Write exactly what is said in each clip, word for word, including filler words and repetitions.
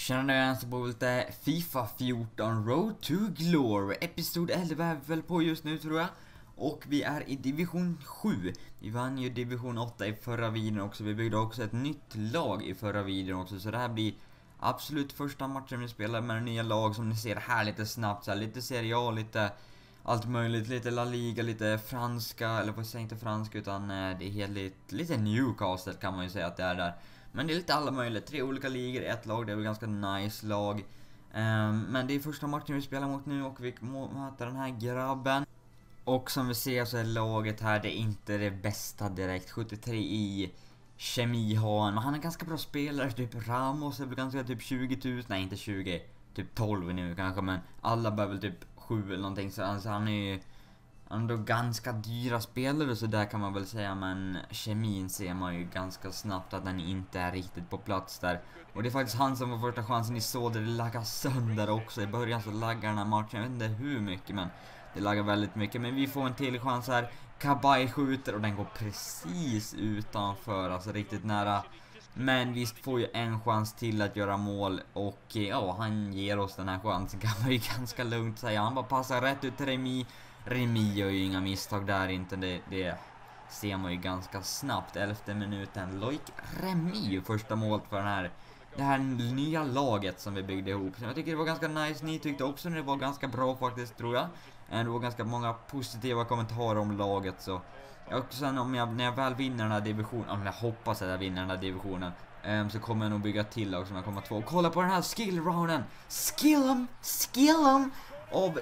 Tjena, jag är på lite FIFA fjorton Road to Glory. Episod elva är väl på just nu, tror jag. Och vi är i division sju. Vi vann ju division åtta i förra videon också. Vi byggde också ett nytt lag i förra videon också. Så det här blir absolut första matchen vi spelar med nya lag, som ni ser här lite snabbt. Så här, lite Serie A, lite allt möjligt. Lite La Liga, lite franska. Eller vad säger inte franska, utan eh, det är helt lite, lite Newcastle kan man ju säga att det är där. Men det är lite alla möjliga. Tre olika ligor, ett lag. Det är väl ganska nice lag. Um, men det är första matchen vi spelar mot nu. Och vi möter den här grabben. Och som vi ser så är laget här, det är inte det bästa direkt. sjuttiotre i kemi har han. Men han är ganska bra spelare. Typ Ramos är väl ganska typ tjugo tusen. Nej, inte tjugo. Typ tolv nu kanske. Men alla bör väl typ sju eller någonting. Så alltså, han är ju ändå ganska dyra spelare, så där kan man väl säga. Men kemin ser man ju ganska snabbt att den inte är riktigt på plats där. Och det är faktiskt han som var första chansen. Ni såg det, det laggar sönder också. I början så laggar den här matchen, jag vet inte hur mycket, men det laggar väldigt mycket. Men vi får en till chans här. Kabay skjuter och den går precis utanför, alltså riktigt nära. Men visst får ju en chans till att göra mål. Och ja, han ger oss den här chansen, kan man ju ganska lugnt säga. Han bara passar rätt ut till Remi. Remi gör ju inga misstag där inte, det, det ser man ju ganska snabbt. Elfte minuten, Loic Remi, första mål för den här, det här nya laget som vi byggde ihop. Så jag tycker det var ganska nice, ni tyckte också det var ganska bra faktiskt, tror jag. Det var ganska många positiva kommentarer om laget. Så och sen om jag, när jag väl vinner den här divisionen, om jag hoppas att jag vinner den här divisionen, um, så kommer jag nog bygga till lag som jag kommer att få. Kolla på den här skill-rounden, skill'em, skill'em av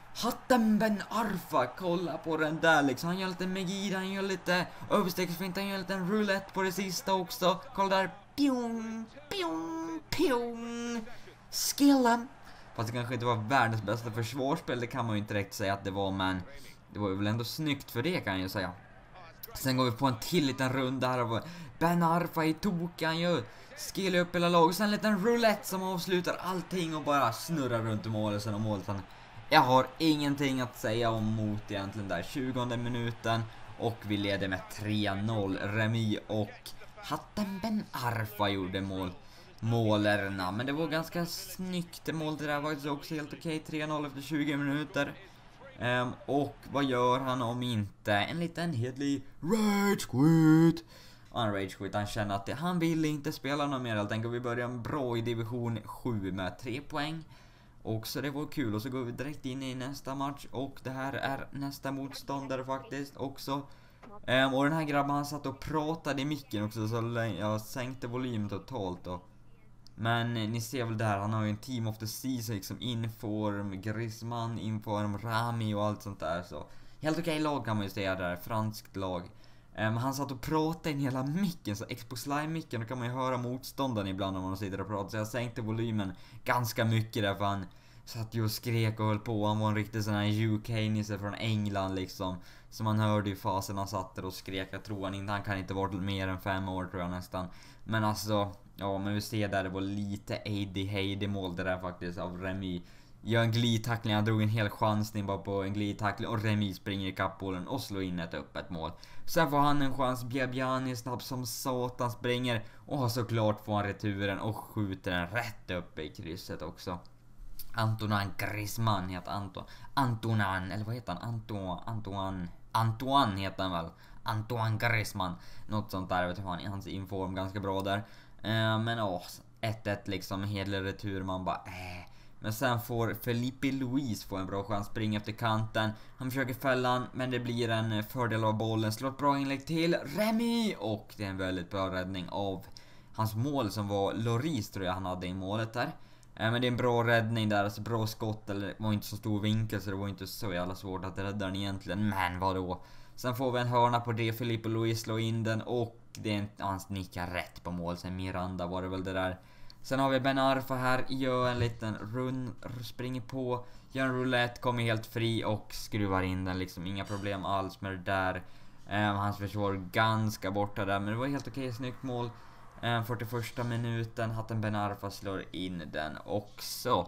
Hatem Ben Arfa. Kolla på den där liksom. Han gör lite Megid, han gör lite överstegsfint, han gör lite en roulette på det sista också. Kolla där. Pjong, pjong, pjong. Skill'em. Fast det kanske inte var världens bästa försvarsspel, det kan man ju inte direkt säga att det var, men det var ju väl ändå snyggt för det, kan jag säga. Sen går vi på en till liten runda här av Ben Arfa i tok. Han gör skill upp hela lag. Sen en liten roulette som avslutar allting och bara snurrar runt i målet. Sen och målet. Jag har ingenting att säga om mot egentligen där. tjugonde minuten och vi leder med tre noll. Remi och Hatem Ben Arfa gjorde mål. Målerna, men det var ganska snyggt mål. Det där var också helt okej. tre noll efter tjugo minuter. Um, och vad gör han om inte en liten hedlig rage quit? Han rage quit, han känner att det, han vill inte spela någon mer helt enkelt. Vi börjar bra i division sju med tre poäng. Och så det var kul, och så går vi direkt in i nästa match. Och det här är nästa motståndare faktiskt också. um, Och den här grabben, han satt och pratade i micken också, så jag sänkte volymen totalt då. Men ni ser väl där, han har ju en team of the season liksom, inform Griezmann, inform Rami och allt sånt där. Så helt okej lag kan man ju säga där, franskt lag. um, Han satt och pratade in hela micken, så Xbox Live-micken, då kan man ju höra motståndaren ibland om man sitter och pratar. Så jag sänkte volymen ganska mycket där, för han satt ju och skrek och höll på. Han var en riktig sån här U K-nisse från England liksom. Så man hörde ju fasen, han satt där och skrek. Jag tror han inte, han kan inte vara mer än fem år tror jag nästan. Men alltså, ja, men vi ser där, det var lite A D Heidi mål det där faktiskt av Remi. Gör en glidtackling, han drog en hel chansning bara på en glidtackling. Och Remi springer i kappbollen och slår in ett öppet mål. Sen får han en chans, Biabiani snabb som satan springer. Och såklart får han returen och skjuter den rätt upp i krysset också. Antoine Griezmann heter Anton. Antoine, eller vad heter han? Antoine, Antoine, Antoine heter han väl. Antoine Griezmann. Något sånt där, vet du, han i hans inform ganska bra där. Uh, men åh, ett ett liksom, hedlig retur, man bara äh. Men sen får Felipe Luis få en bra chans, springa efter kanten. Han försöker fälla han, men det blir en fördel av bollen. Slår ett bra inlägg till Remi. Och det är en väldigt bra räddning av hans mål som var Loris, tror jag han hade i målet där. uh, Men det är en bra räddning där, alltså bra skott. Eller det var inte så stor vinkel, så det var inte så jävla svårt att rädda den egentligen. Men vadå? Sen får vi en hörna på det, Felipe Luis slår in den. Och det är en, han nickar rätt på mål. Sen Miranda var det väl det där. Sen har vi Ben Arfa här, gör en liten run, springer på, gör en roulette, kommer helt fri och skruvar in den liksom, inga problem alls med det där. um, Hans försvar ganska borta där, men det var helt okej, snyggt mål. um, fyrtioförsta minuten, Hatem Ben Arfa slår in den också.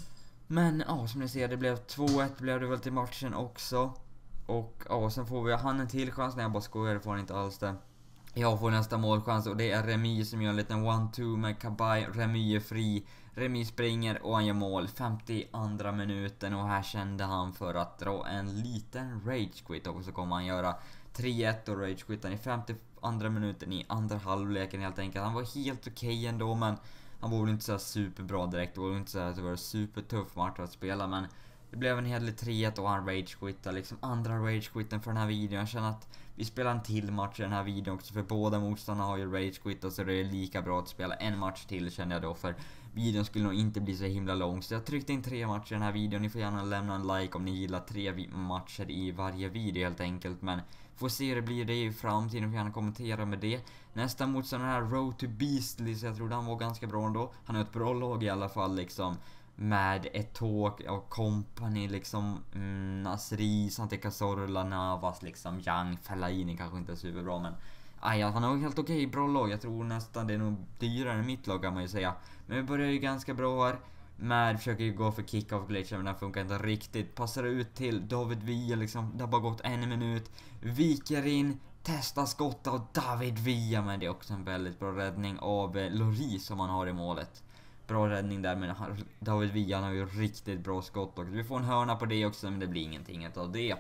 Men ja, som ni ser, det blev två ett blev det väl till matchen också. Och ja, sen får vi han en till chans. När jag bara skojar, det får han inte alls det. jag får nästa målchans och det är Remy som gör en liten one-two med Kabay. Remy är fri. Remy springer och han gör mål femtioandra minuten och här kände han för att dra en liten rage quit och så kommer han göra tre ett och rage quitten i femtioandra minuten i andra halvleken helt enkelt. Han var helt okej okay ändå, men han var väl inte så superbra direkt. Det var inte så att det var en supertuff match att spela, men det blev en hel del tre ett och han rage quittade liksom andra rage quitten för den här videon. Jag känner att vi spelar en till match i den här videon också, för båda motståndarna har ju rage quittat, så det är lika bra att spela en match till, känner jag då, för videon skulle nog inte bli så himla lång. Så jag tryckte in tre matcher i den här videon. Ni får gärna lämna en like om ni gillar tre matcher i varje video helt enkelt. Men får se hur det blir det i framtiden. Får gärna kommentera med det. Nästa motståndare här, Road to Beastly, så jag trodde han var ganska bra ändå. Han har ett bra lag i alla fall liksom. Med ett tåg och company liksom, mm, Nasri, Santi Cazorla, Navas liksom, Young, Fellaini kanske inte är superbra, men aj, han har helt okej, bra lag. Jag tror nästan det är nog dyrare än mitt lag kan man ju säga. Men vi börjar ju ganska bra här. Med försöker ju gå för kick-off glitch, men den funkar inte riktigt. Passar ut till David Villa liksom, det har bara gått en minut. Viker in, testar skott av David Villa, men det är också en väldigt bra räddning av eh, Loris som han har i målet. Bra räddning där, men David Villa har ju riktigt bra skott och vi får en hörna på det också, men det blir ingenting av det.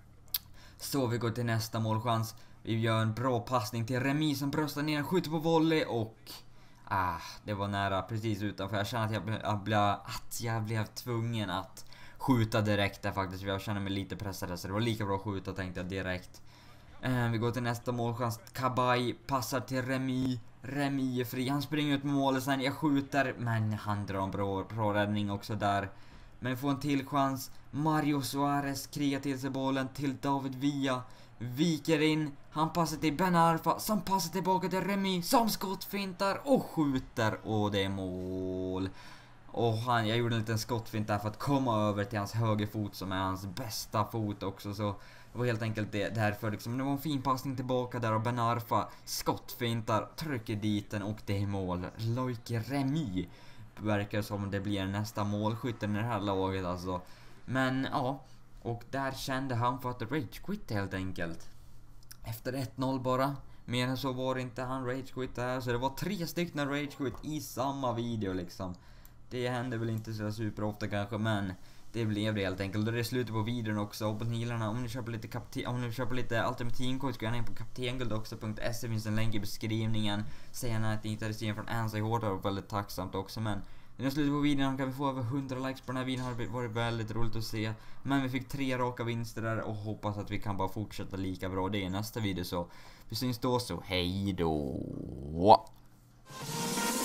Så vi går till nästa målchans. Vi gör en bra passning till Remy som bröstar ner, skjuter på volley och ah, det var nära precis utanför. Jag känner att jag, jag, blev, att jag blev tvungen att skjuta direkt där faktiskt. Jag känner mig lite pressad, så det var lika bra att skjuta, tänkte jag direkt. Eh, vi går till nästa målchans. Kabay passar till Remy. Remy är fri, han springer ut med målet, sen jag skjuter, men han drar en bra, bra räddning också där. Men får en till chans. Mario Suarez krigar till sig bollen till David Villa. Viker in, han passar till Ben Arfa som passar tillbaka till Remy som skottfintar och skjuter och det är mål. Och han, jag gjorde en liten skottfint där för att komma över till hans högerfot som är hans bästa fot också, så det var helt enkelt det, därför liksom, det var en fin passning tillbaka där och Ben Arfa skottfintar, trycker dit den och det är mål. Loike Remy verkar som det blir nästa målskytten i det här laget alltså. Men ja, och där kände han för att rage quit helt enkelt. Efter ett noll bara. Mer än så var det inte, han rage quit där. Så det var tre stycken rage quit i samma video liksom. Det hände väl inte så super ofta kanske, men det blev det helt enkelt. Och det är slutet på videon också. Och på healarna, om ni köper lite kapten, om ni köper lite Ultimate ska jag in på kaptenguld också punkt se, finns en länk i beskrivningen. Säg gärna att ni inte hade sett från Ansay Hård, och väldigt tacksamt också, men i slutet på videon kan vi få över hundra likes på den här videon, har varit väldigt roligt att se. Men vi fick tre raka vinster där och hoppas att vi kan bara fortsätta lika bra det i nästa video, så vi syns då, så hej då.